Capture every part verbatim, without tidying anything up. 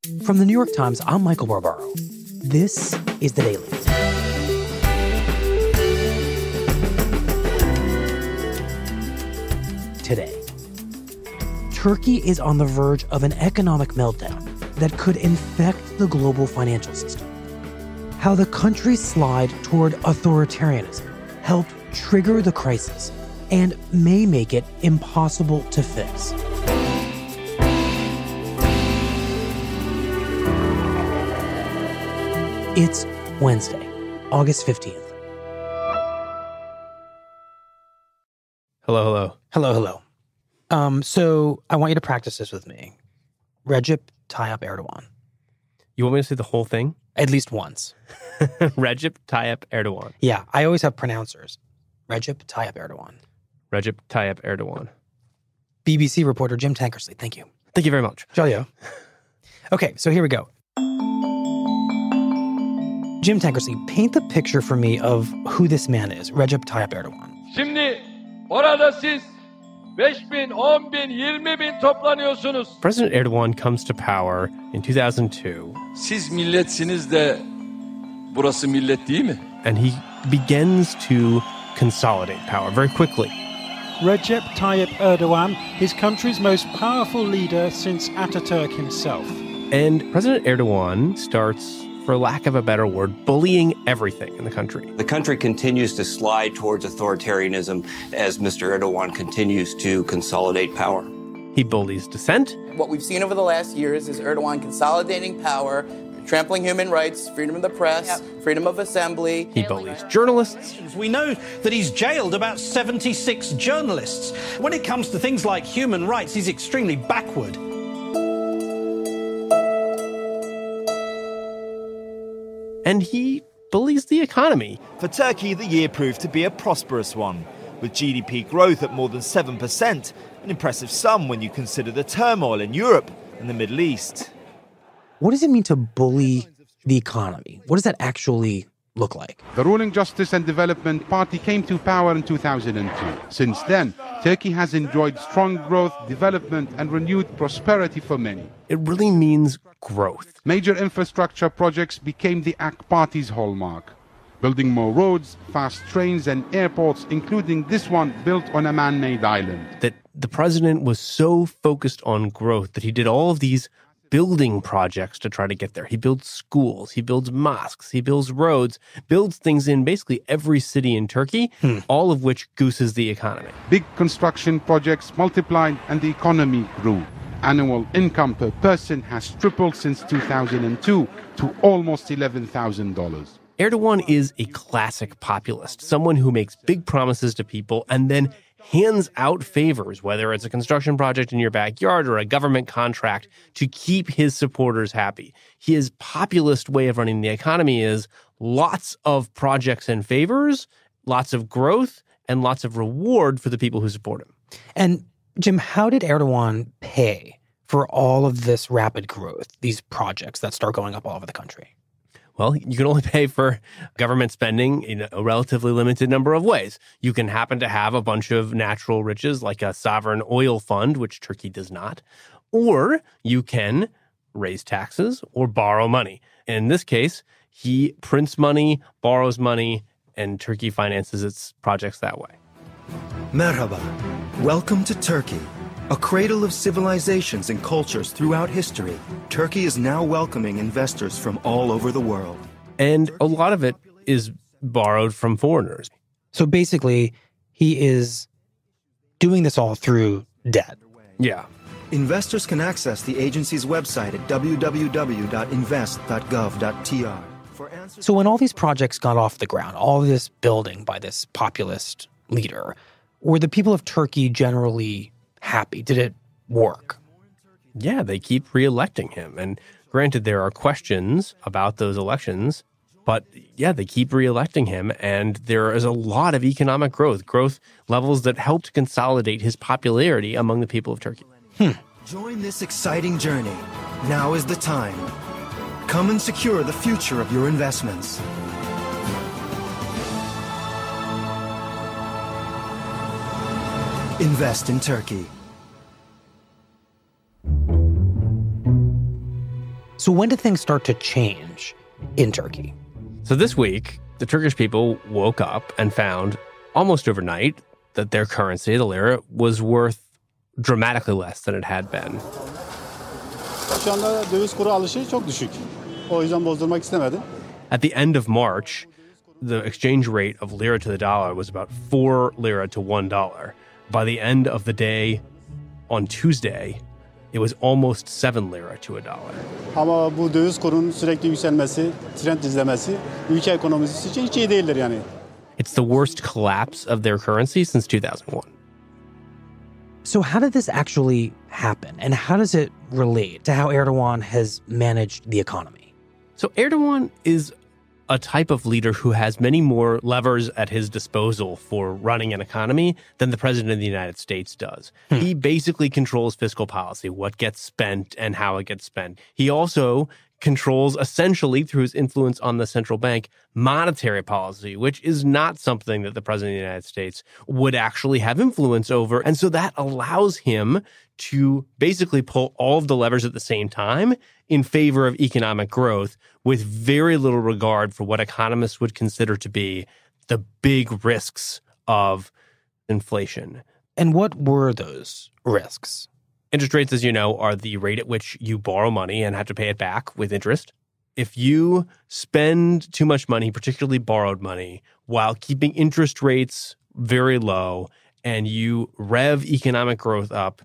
From the New York Times, I'm Michael Barbaro. This is The Daily. Today, Turkey is on the verge of an economic meltdown that could infect the global financial system. How the country's slide toward authoritarianism helped trigger the crisis and may make it impossible to fix. It's Wednesday, August fifteenth. Hello, hello. Hello, hello. Um, so I want you to practice this with me. Recep Tayyip Erdogan. You want me to say the whole thing? At least once. Recep Tayyip Erdogan. Yeah, I always have pronouncers. Recep Tayyip Erdogan. Recep Tayyip Erdogan. B B C reporter Jim Tankersley, thank you. Thank you very much. Ciao. Okay, so here we go. Jim Tankersley, paint the picture for me of who this man is, Recep Tayyip Erdogan. Şimdi orada siz beş bin, on bin, yirmi bin toplanıyorsunuz. President Erdogan comes to power in two thousand two. Siz milletsiniz de burası millet değil mi? And he begins to consolidate power very quickly. Recep Tayyip Erdogan, his country's most powerful leader since Atatürk himself. And President Erdogan starts, for lack of a better word, bullying everything in the country. The country continues to slide towards authoritarianism as Mister Erdogan continues to consolidate power. He bullies dissent. What we've seen over the last years is Erdogan consolidating power, trampling human rights, freedom of the press, yep. freedom of assembly. He bullies journalists. We know that he's jailed about seventy-six journalists. When it comes to things like human rights, he's extremely backward. And he bullies the economy. For Turkey, the year proved to be a prosperous one, with G D P growth at more than seven percent, an impressive sum when you consider the turmoil in Europe and the Middle East. What does it mean to bully the economy? What does that actually look like? The ruling Justice and Development Party came to power in two thousand two. Since then, Turkey has enjoyed strong growth, development, and renewed prosperity for many. It really means growth. Major infrastructure projects became the A K Party's hallmark. Building more roads, fast trains, and airports, including this one built on a man-made island. That the president was so focused on growth that he did all of these building projects to try to get there. He builds schools, he builds mosques, he builds roads, builds things in basically every city in Turkey, hmm. all of which gooses the economy. Big construction projects multiplied and the economy grew. Annual income per person has tripled since two thousand two to almost eleven thousand dollars. Erdogan is a classic populist, someone who makes big promises to people and then hands out favors, whether it's a construction project in your backyard or a government contract, to keep his supporters happy. His populist way of running the economy is lots of projects and favors, lots of growth, and lots of reward for the people who support him. And Jim, how did Erdogan pay for all of this rapid growth, these projects that start going up all over the country? Well, you can only pay for government spending in a relatively limited number of ways. You can happen to have a bunch of natural riches like a sovereign oil fund, which Turkey does not, or you can raise taxes or borrow money. In this case, he prints money, borrows money, and Turkey finances its projects that way. Merhaba. Welcome to Turkey. A cradle of civilizations and cultures throughout history, Turkey is now welcoming investors from all over the world. And a lot of it is borrowed from foreigners. So basically, he is doing this all through debt. Yeah. Investors can access the agency's website at w w w dot invest dot gov dot t r. So when all these projects got off the ground, all this building by this populist leader, were the people of Turkey generally happy? Did it work? Yeah, they keep re-electing him. And granted, there are questions about those elections, but yeah, they keep re-electing him. And there is a lot of economic growth, growth levels that help to consolidate his popularity among the people of Turkey. Hmm. Join this exciting journey. Now is the time. Come and secure the future of your investments. Invest in Turkey. So when did things start to change in Turkey? So this week, the Turkish people woke up and found almost overnight that their currency, the lira, was worth dramatically less than it had been. At the end of March, the exchange rate of lira to the dollar was about four lira to one dollar. By the end of the day on Tuesday, it was almost seven lira to a dollar. Ama bu döviz kurunun sürekli yükselmesi, trend izlemesi ülke ekonomisi için hiç iyi değildir yani. It's the worst collapse of their currency since two thousand one. So how did this actually happen? And how does it relate to how Erdogan has managed the economy? So Erdogan is a type of leader who has many more levers at his disposal for running an economy than the president of the United States does. Hmm. He basically controls fiscal policy, what gets spent and how it gets spent. He also controls, essentially through his influence on the central bank, monetary policy, which is not something that the president of the United States would actually have influence over. And so that allows him to basically pull all of the levers at the same time in favor of economic growth with very little regard for what economists would consider to be the big risks of inflation. And what were those risks? Interest rates, as you know, are the rate at which you borrow money and have to pay it back with interest. If you spend too much money, particularly borrowed money, while keeping interest rates very low and you rev economic growth up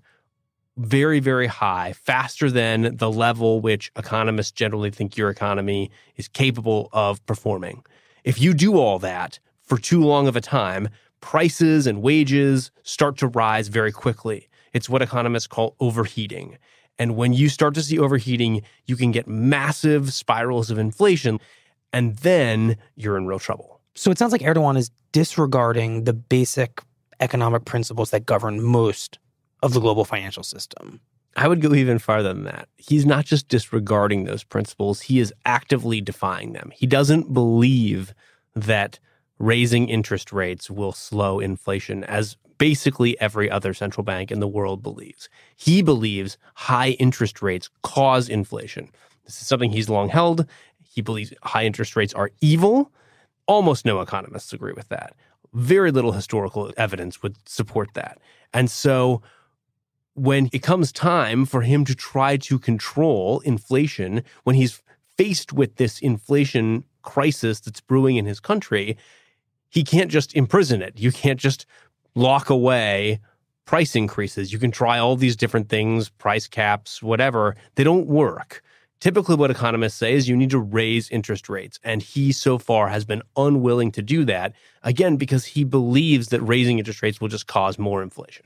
very, very high, faster than the level which economists generally think your economy is capable of performing. If you do all that for too long of a time, prices and wages start to rise very quickly. It's what economists call overheating. And when you start to see overheating, you can get massive spirals of inflation, and then you're in real trouble. So it sounds like Erdogan is disregarding the basic economic principles that govern most of the global financial system. I would go even farther than that. He's not just disregarding those principles, he is actively defying them. He doesn't believe that raising interest rates will slow inflation, as basically every other central bank in the world believes. He believes high interest rates cause inflation. This is something he's long held. He believes high interest rates are evil. Almost no economists agree with that. Very little historical evidence would support that. And so when it comes time for him to try to control inflation, when he's faced with this inflation crisis that's brewing in his country, he can't just imprison it. You can't just lock away price increases. You can try all these different things, price caps, whatever. They don't work. Typically what economists say is you need to raise interest rates. And he so far has been unwilling to do that, again, because he believes that raising interest rates will just cause more inflation.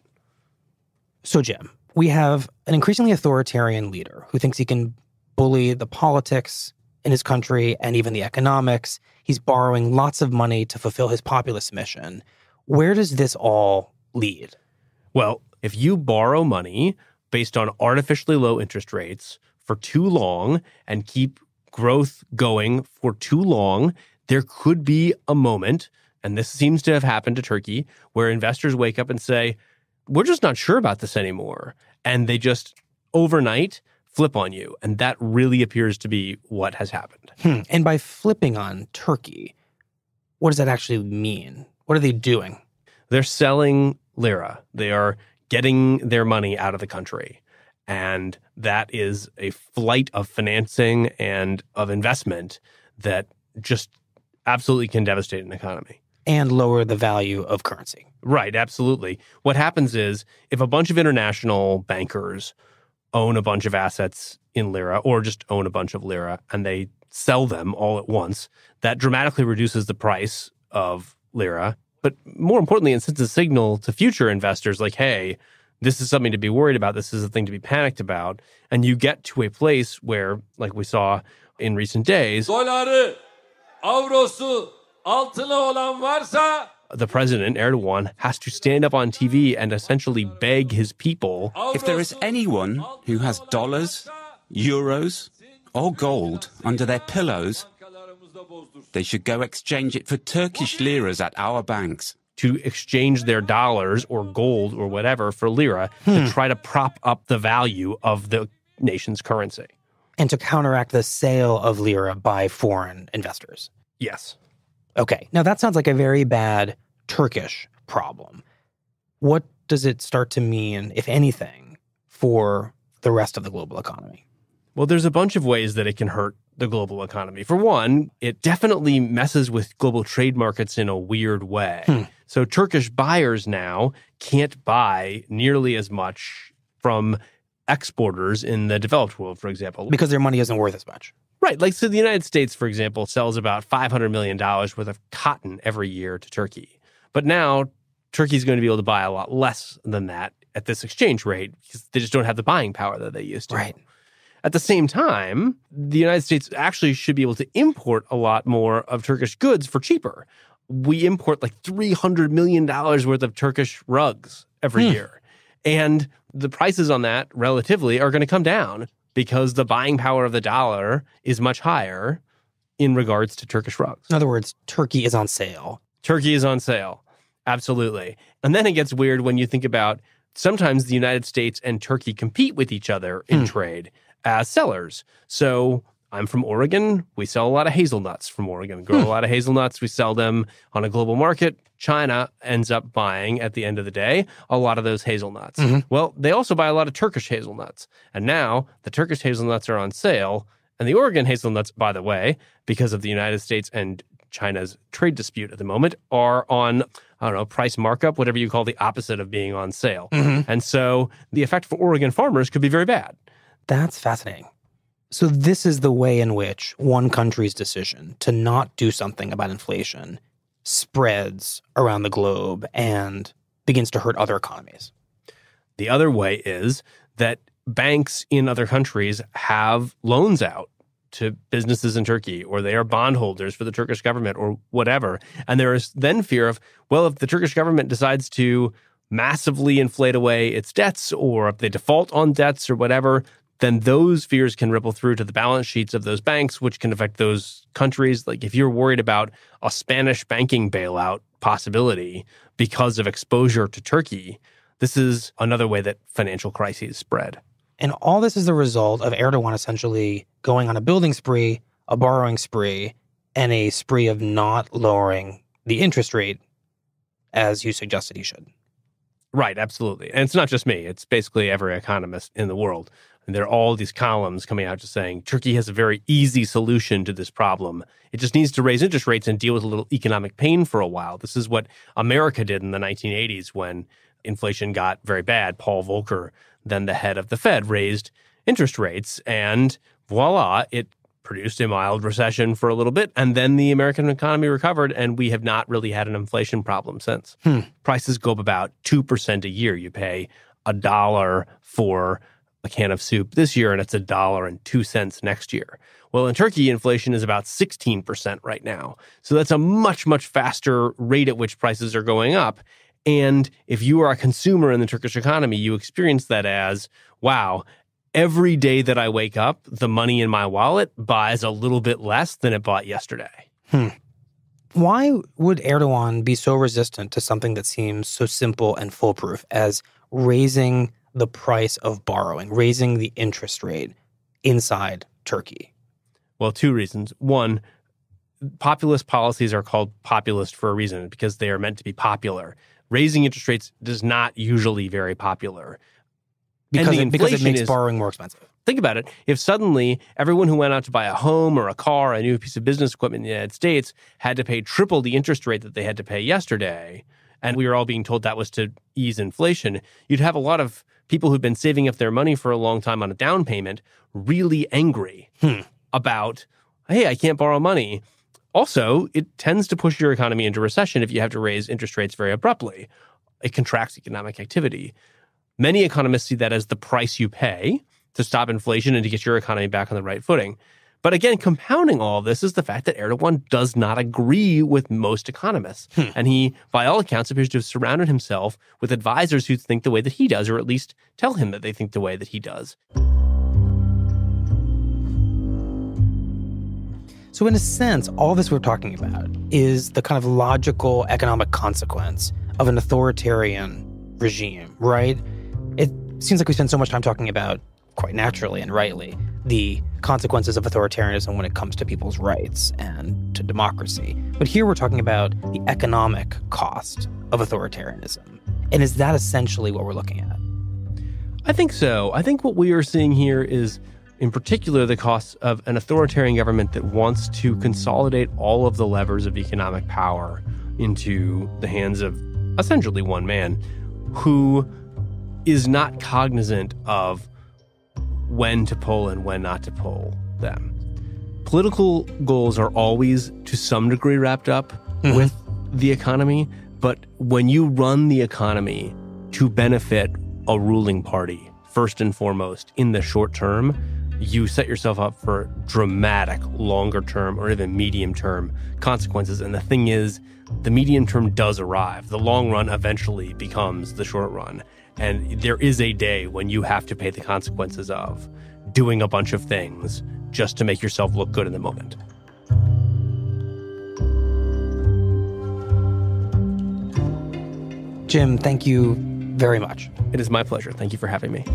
So, Jim, we have an increasingly authoritarian leader who thinks he can bully the politics in his country and even the economics. He's borrowing lots of money to fulfill his populist mission. Where does this all lead? Well, if you borrow money based on artificially low interest rates for too long and keep growth going for too long, there could be a moment, and this seems to have happened to Turkey, where investors wake up and say, we're just not sure about this anymore. And they just overnight flip on you. And that really appears to be what has happened. Hmm. And by flipping on Turkey, what does that actually mean? What are they doing? They're selling lira. They are getting their money out of the country. And that is a flight of financing and of investment that just absolutely can devastate an economy. And lower the value of currency. Right, absolutely. What happens is if a bunch of international bankers own a bunch of assets in lira or just own a bunch of lira and they sell them all at once, that dramatically reduces the price of lira. But more importantly, it sends a signal to future investors like, hey, this is something to be worried about. This is a thing to be panicked about. And you get to a place where, like we saw in recent days, Doları, avrosu, altını olan varsa, the president, Erdogan, has to stand up on T V and essentially beg his people. If there is anyone who has dollars, euros, or gold under their pillows, they should go exchange it for Turkish liras at our banks. To exchange their dollars or gold or whatever for lira hmm. to try to prop up the value of the nation's currency. And to counteract the sale of lira by foreign investors. Yes. Okay. Now, that sounds like a very bad Turkish problem. What does it start to mean, if anything, for the rest of the global economy? Well, there's a bunch of ways that it can hurt the global economy. For one, it definitely messes with global trade markets in a weird way. Hmm. So Turkish buyers now can't buy nearly as much from exporters in the developed world, for example. Because their money isn't worth as much. Right. Like, so the United States, for example, sells about five hundred million dollars worth of cotton every year to Turkey. But now Turkey's going to be able to buy a lot less than that at this exchange rate because they just don't have the buying power that they used to. Right. At the same time, the United States actually should be able to import a lot more of Turkish goods for cheaper. We import like three hundred million dollars worth of Turkish rugs every hmm. year. And the prices on that relatively are going to come down because the buying power of the dollar is much higher in regards to Turkish rugs. In other words, Turkey is on sale. Turkey is on sale. Absolutely. And then it gets weird when you think about sometimes the United States and Turkey compete with each other in hmm. trade as sellers. So I'm from Oregon. We sell a lot of hazelnuts from Oregon. We grow hmm. a lot of hazelnuts. We sell them on a global market. China ends up buying, at the end of the day, a lot of those hazelnuts. Mm-hmm. Well, they also buy a lot of Turkish hazelnuts. And now the Turkish hazelnuts are on sale. And the Oregon hazelnuts, by the way, because of the United States and China's trade dispute at the moment, are on, I don't know, price markup, whatever you call the opposite of being on sale. Mm-hmm. And so the effect for Oregon farmers could be very bad. That's fascinating. So this is the way in which one country's decision to not do something about inflation spreads around the globe and begins to hurt other economies. The other way is that banks in other countries have loans out to businesses in Turkey, or they are bondholders for the Turkish government or whatever. And there is then fear of, well, if the Turkish government decides to massively inflate away its debts, or if they default on debts or whatever, then those fears can ripple through to the balance sheets of those banks, which can affect those countries. Like if you're worried about a Spanish banking bailout possibility because of exposure to Turkey, this is another way that financial crises spread. And all this is the result of Erdogan essentially going on a building spree, a borrowing spree, and a spree of not lowering the interest rate as you suggested he should. Right, absolutely. And it's not just me. It's basically every economist in the world. And there are all these columns coming out just saying Turkey has a very easy solution to this problem. It just needs to raise interest rates and deal with a little economic pain for a while. This is what America did in the nineteen eighties when inflation got very bad. Paul Volcker, then the head of the Fed, raised interest rates, and voila, it produced a mild recession for a little bit, and then the American economy recovered, and we have not really had an inflation problem since. Hmm. Prices go up about two percent a year. You pay a dollar for a can of soup this year, and it's a dollar and two cents next year. Well, in Turkey, inflation is about sixteen percent right now. So that's a much, much faster rate at which prices are going up. And if you are a consumer in the Turkish economy, you experience that as, wow, every day that I wake up, the money in my wallet buys a little bit less than it bought yesterday. Hmm. Why would Erdogan be so resistant to something that seems so simple and foolproof as raising the price of borrowing, raising the interest rate inside Turkey? Well, two reasons. One, populist policies are called populist for a reason because they are meant to be popular. Raising interest rates is not usually very popular. Because it, because it makes is, borrowing more expensive. Think about it. If suddenly everyone who went out to buy a home or a car, a new piece of business equipment in the United States had to pay triple the interest rate that they had to pay yesterday, and we were all being told that was to ease inflation, you'd have a lot of people who've been saving up their money for a long time on a down payment really angry hmm. about, hey, I can't borrow money. Also, it tends to push your economy into recession if you have to raise interest rates very abruptly. It contracts economic activity. Many economists see that as the price you pay to stop inflation and to get your economy back on the right footing. But again, compounding all of this is the fact that Erdogan does not agree with most economists. Hmm. And he, by all accounts, appears to have surrounded himself with advisors who think the way that he does, or at least tell him that they think the way that he does. So in a sense, all this we're talking about is the kind of logical economic consequence of an authoritarian regime, right? It seems like we spend so much time talking about, quite naturally and rightly, the consequences of authoritarianism when it comes to people's rights and to democracy. But here we're talking about the economic cost of authoritarianism. And is that essentially what we're looking at? I think so. I think what we are seeing here is, in particular, the costs of an authoritarian government that wants to consolidate all of the levers of economic power into the hands of essentially one man who is not cognizant of when to pull and when not to pull them. Political goals are always, to some degree, wrapped up mm-hmm. with the economy, but when you run the economy to benefit a ruling party, first and foremost, in the short term, you set yourself up for dramatic longer-term or even medium-term consequences. And the thing is, the medium term does arrive. The long run eventually becomes the short run. And there is a day when you have to pay the consequences of doing a bunch of things just to make yourself look good in the moment. Jim, thank you very much. It is my pleasure. Thank you for having me.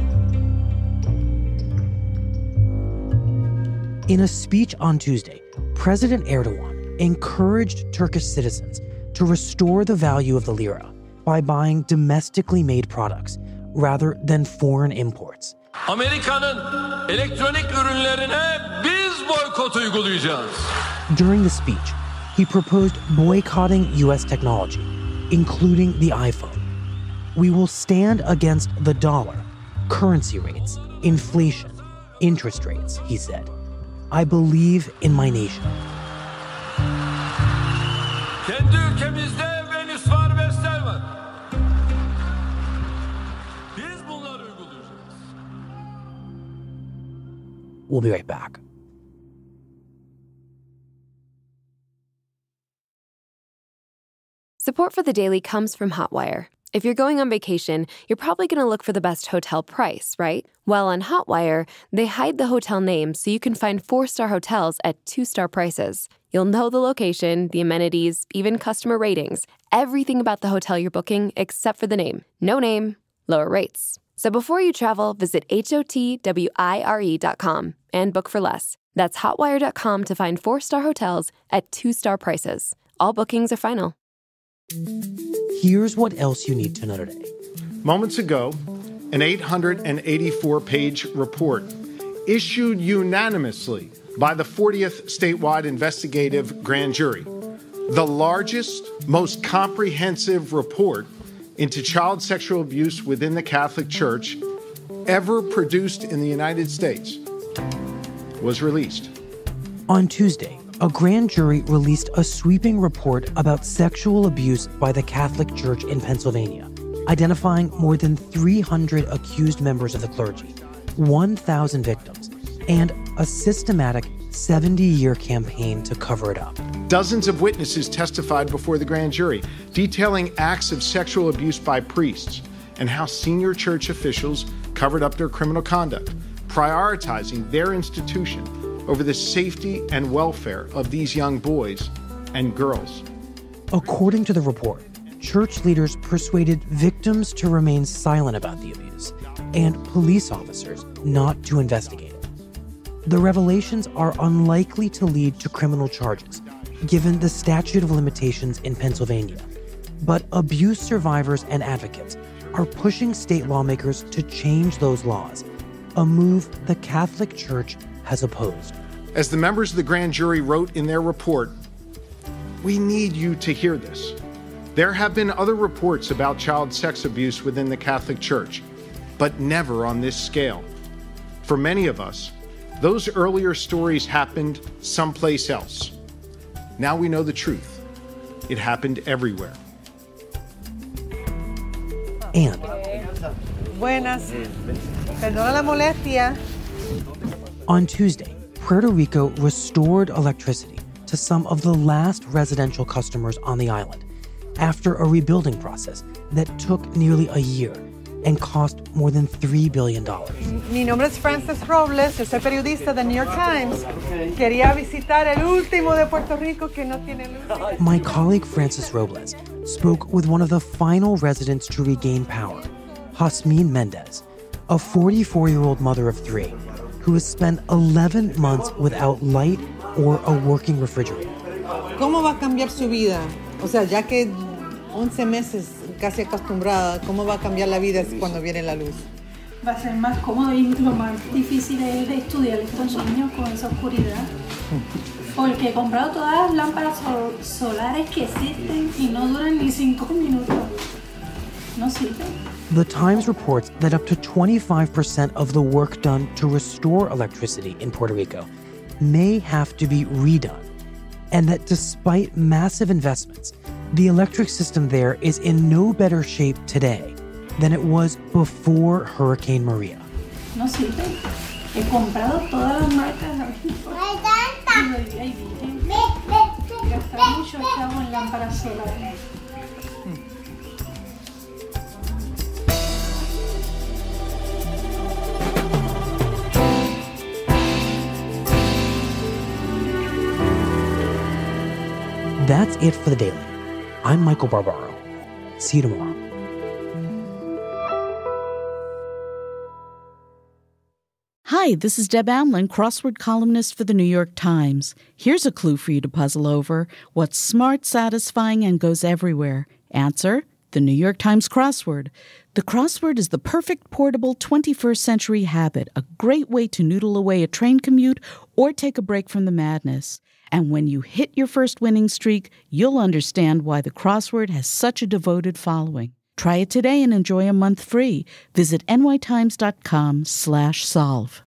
In a speech on Tuesday, President Erdogan encouraged Turkish citizens to restore the value of the lira by buying domestically made products rather than foreign imports. Amerika'nın elektronik ürünlerine biz boykot uygulayacağız. During the speech, he proposed boycotting U S technology, including the iPhone. We will stand against the dollar, currency rates, inflation, interest rates, he said. I believe in my nation. Kendi ülkemizde Venüs var, Vestel var. Biz bunları uygulayacağız. We'll be right back. Support for The Daily comes from Hotwire. If you're going on vacation, you're probably going to look for the best hotel price, right? Well, on Hotwire, they hide the hotel name so you can find four-star hotels at two-star prices. You'll know the location, the amenities, even customer ratings, everything about the hotel you're booking except for the name. No name, lower rates. So before you travel, visit H O T W I R E dot com and book for less. That's hotwire dot com to find four-star hotels at two-star prices. All bookings are final. Here's what else you need to know today. Moments ago, an eight hundred eighty-four page report issued unanimously by the fortieth statewide investigative grand jury, the largest, most comprehensive report into child sexual abuse within the Catholic Church ever produced in the United States, was released. On Tuesday, a grand jury released a sweeping report about sexual abuse by the Catholic Church in Pennsylvania, identifying more than three hundred accused members of the clergy, one thousand victims, and a systematic seventy-year campaign to cover it up. Dozens of witnesses testified before the grand jury, detailing acts of sexual abuse by priests and how senior church officials covered up their criminal conduct, prioritizing their institution over the safety and welfare of these young boys and girls. According to the report, church leaders persuaded victims to remain silent about the abuse and police officers not to investigate it. The revelations are unlikely to lead to criminal charges, given the statute of limitations in Pennsylvania. But abuse survivors and advocates are pushing state lawmakers to change those laws, a move the Catholic Church has opposed. As the members of the grand jury wrote in their report, we need you to hear this. There have been other reports about child sex abuse within the Catholic Church, but never on this scale. For many of us, those earlier stories happened someplace else. Now we know the truth. It happened everywhere. And Buenas. Perdona la molestia. On Tuesday, Puerto Rico restored electricity to some of the last residential customers on the island after a rebuilding process that took nearly a year and cost more than three billion dollars. Mi nombre es Frances Robles, yo soy periodista del New York Times. Quería visitar el último de Puerto Rico que no tiene luz. My colleague Frances Robles spoke with one of the final residents to regain power, Jasmine Mendez, a forty-four-year-old mother of three who has spent eleven months without light or a working refrigerator. ¿Cómo va a cambiar su vida? O sea, ya que once meses casi acostumbrada, ¿cómo va a cambiar la vida cuando viene la luz? Va a ser más cómodo y lo más difícil es de estudiar estos niños con esa oscuridad. Porque he comprado todas las lámparas sol- solares que existen y no duran ni cinco minutos. No sirven. The Times reports that up to twenty-five percent of the work done to restore electricity in Puerto Rico may have to be redone, and that despite massive investments, the electric system there is in no better shape today than it was before Hurricane Maria. No sirven. He comprado todas las marcas. Y ahí dije, gastar mucho chavo en lámparas solares. That's it for the Daily. I'm Michael Barbaro. See you tomorrow. Hi, this is Deb Amlin, crossword columnist for the New York Times. Here's a clue for you to puzzle over. What's smart, satisfying, and goes everywhere? Answer: the New York Times crossword. The crossword is the perfect portable twenty-first century habit, a great way to noodle away a train commute or take a break from the madness. And when you hit your first winning streak, you'll understand why the crossword has such a devoted following. Try it today and enjoy a month free. Visit nytimes.com slash solve.